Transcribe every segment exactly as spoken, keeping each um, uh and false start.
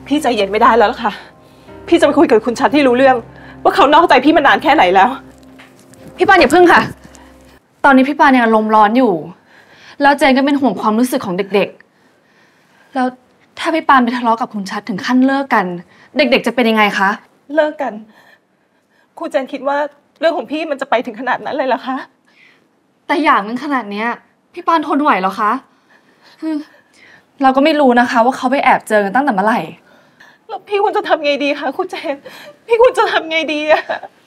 พี่ใจเย็นไม่ได้แล้วล่ะค่ะพี่จะไปคุยกับคุณชัดที่รู้เรื่องว่าเขานอกใจพี่มานานแค่ไหนแล้วพี่ปานอย่าพึ่งค่ะตอนนี้พี่ปานยังอารมณ์ร้อนอยู่แล้วเจนก็เป็นห่วงความรู้สึกของเด็กๆแล้วถ้าพี่ปานไปทะเลาะกับคุณชัดถึงขั้นเลิกกันเด็กๆจะเป็นยังไงคะเลิกกันครูเจนคิดว่าเรื่องของพี่มันจะไปถึงขนาดนั้นเลยเหรอคะแต่อย่างนึงขนาดเนี้ยพี่ปานทนไหวหรอคะคือเราก็ไม่รู้นะคะว่าเขาไปแอบเจอกันตั้งแต่เมื่อไหร่แล้วพี่ควรจะทำไงดีคะครูเจนพี่ควรจะทำไงดีอะ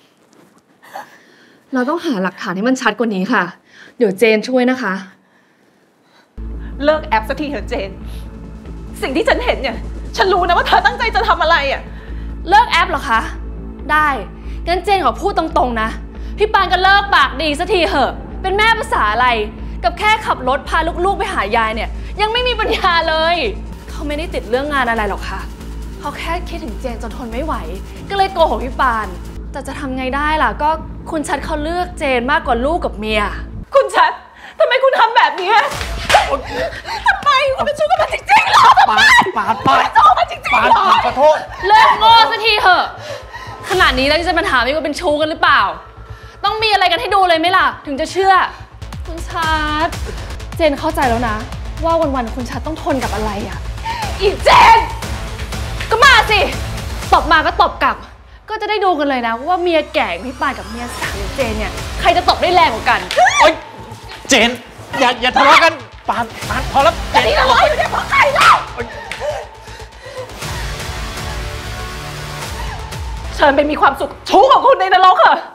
เราต้องหาหลักฐานให้มันชัดกว่านี้ค่ะเดี๋ยวเจนช่วยนะคะเลิกแอปสักทีเถอะเจนสิ่งที่ฉันเห็นเนี่ยฉันรู้นะว่าเธอตั้งใจจะทำอะไรอะเลิกแอปเหรอคะได้งั้นเจนขอพูดตรงๆนะพี่ปานก็เลิกปากดีสักทีเหอะเป็นแม่ภาษาอะไรกับแค่ขับรถพาลูกๆไปหายายเนี่ยยังไม่มีปัญญาเลยเขาไม่ได้ติดเรื่องงานอะไรหรอกค่ะเขาแค่คิดถึงเจนจนทนไม่ไหวก็เลยโกหกพี่ปานแต่จะทำไงได้ล่ะก็คุณชัดเขาเลือกเจนมากกว่าลูกกับเมียคุณชัดทำไมคุณทำแบบนี้ทำไมคุณเป็นชู้กับมันจริงๆหรอปานปานปานชู้กับมันจริงๆหรอขอโทษเลิกโง่สักทีเถอะขนาดนี้แล้วจะมาถามว่าเป็นชู้กันหรือเปล่าต้องมีอะไรกันให้ดูเลยไหมล่ะถึงจะเชื่อคุณชัดเจนเข้าใจแล้วนะว่าวันๆคุณชัดต้องทนกับอะไรอ่ะอีเจนก็มาสิตบมาก็ตบกลับก็จะได้ดูกันเลยนะว่าเมียแก่พี่ปานกับเมียสาวอย่างเจนเนี่ยใครจะตบได้แรงกว่ากันโอ๊ยเจนอย่าอย่าทะเลาะกันปานปานพอแล้วเจนนี่ทะเลาะอยู่เนี่ยเพราะใครเล่าเชิญไปมีความสุขชู้ของคุณในนรกเหรอ